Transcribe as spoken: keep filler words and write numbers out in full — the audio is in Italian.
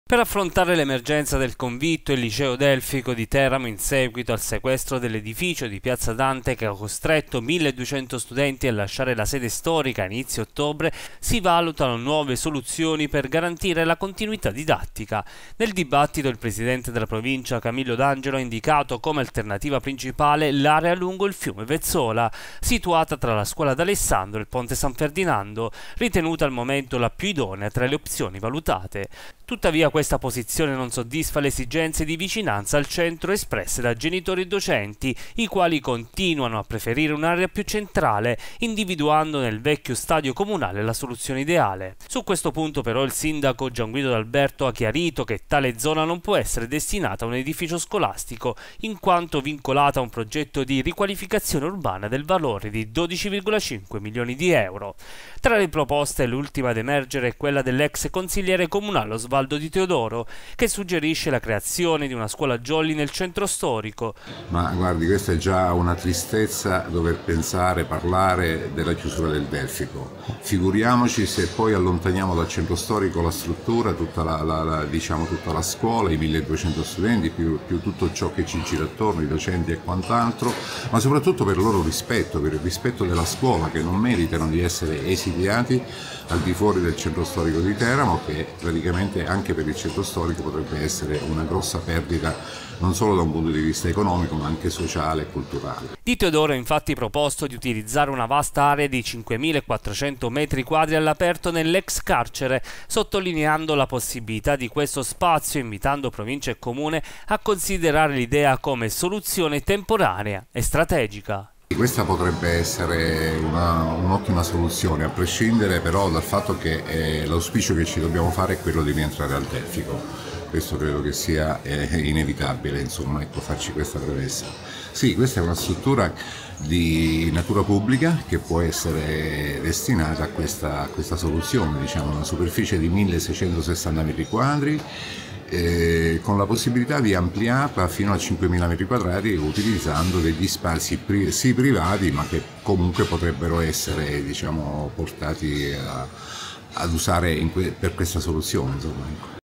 Per affrontare l'emergenza del convitto, il liceo Delfico di Teramo, in seguito al sequestro dell'edificio di Piazza Dante che ha costretto milleduecento studenti a lasciare la sede storica a inizio ottobre, si valutano nuove soluzioni per garantire la continuità didattica. Nel dibattito il presidente della provincia Camillo D'Angelo ha indicato come alternativa principale l'area lungo il fiume Vezzola, situata tra la scuola d'Alessandro e il ponte San Ferdinando, ritenuta al momento la più idonea tra le opzioni valutate. Tuttavia questa posizione non soddisfa le esigenze di vicinanza al centro espresse da genitori e docenti, i quali continuano a preferire un'area più centrale, individuando nel vecchio stadio comunale la soluzione ideale. Su questo punto però il sindaco Gianguido D'Alberto ha chiarito che tale zona non può essere destinata a un edificio scolastico, in quanto vincolata a un progetto di riqualificazione urbana del valore di dodici virgola cinque milioni di euro. Tra le proposte l'ultima ad emergere è quella dell'ex consigliere comunale Osvaldo Di Teodoro, che suggerisce la creazione di una scuola jolly nel centro storico. Ma guardi, questa è già una tristezza dover pensare, parlare della chiusura del Delfico. Figuriamoci se poi allontaniamo dal centro storico la struttura, tutta la, la, la, diciamo, tutta la scuola, i milleduecento studenti, più, più tutto ciò che ci gira attorno, i docenti e quant'altro, ma soprattutto per il loro rispetto, per il rispetto della scuola, che non meritano di essere esiliati al di fuori del centro storico di Teramo, che praticamente anche per il centro storico potrebbe essere una grossa perdita non solo da un punto di vista economico ma anche sociale e culturale. Di Teodoro ha infatti proposto di utilizzare una vasta area di cinquemilaquattrocento metri quadri all'aperto nell'ex carcere, sottolineando la possibilità di questo spazio, invitando provincia e comune a considerare l'idea come soluzione temporanea e strategica. Questa potrebbe essere un'ottima soluzione, a prescindere però dal fatto che eh, l'auspicio che ci dobbiamo fare è quello di rientrare al Delfico. Questo credo che sia eh, inevitabile, insomma, ecco, farci questa premessa. Sì, questa è una struttura di natura pubblica che può essere destinata a questa, a questa soluzione, diciamo, una superficie di milleseicentosessanta metri quadri, Eh, con la possibilità di ampliarla fino a cinquemila metri quadrati utilizzando degli spazi pri sì privati ma che comunque potrebbero essere, diciamo, portati a, ad usare in que per questa soluzione, insomma.